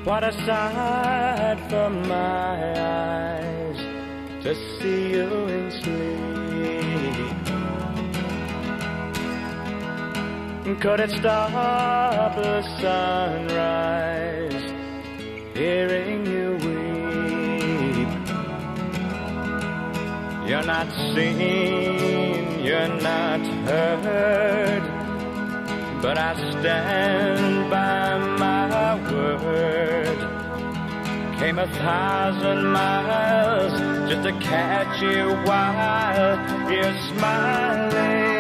What a sight for my eyes to see you in sleep. Could it stop the sunrise, hearing you weep? You're not seen, you're not heard, but I stand by my word. Came 1,000 miles just to catch you while you're smiling.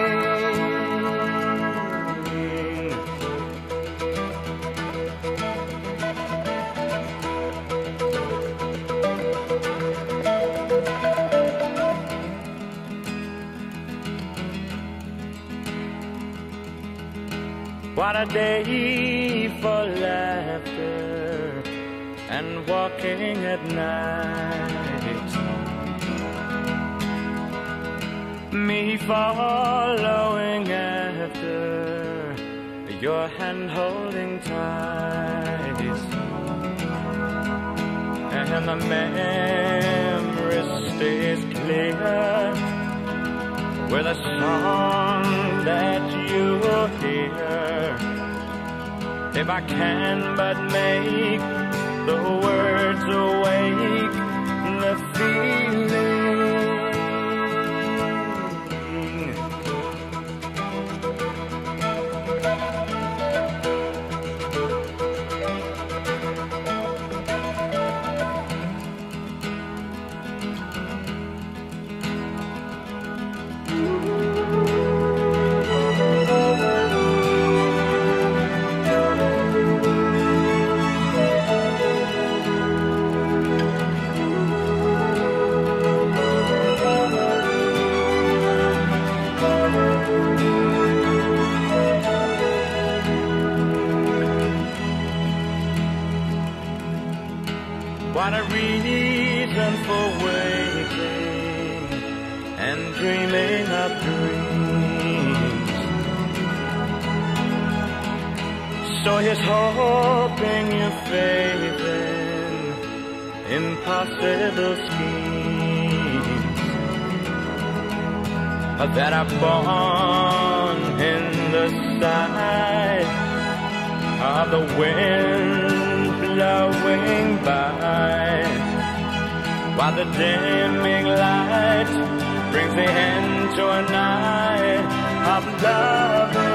What a day for laughter and walking at night. Me following after, your hand holding tight. And the memory stays clear with a song that you will hear. If I can but make the words awake the feeling. What a reason for waiting and dreaming of dreams. So here's hoping you faith in impossible schemes that are born in the sight of the wind blowing by, while the dimming light brings the end to a night of loving.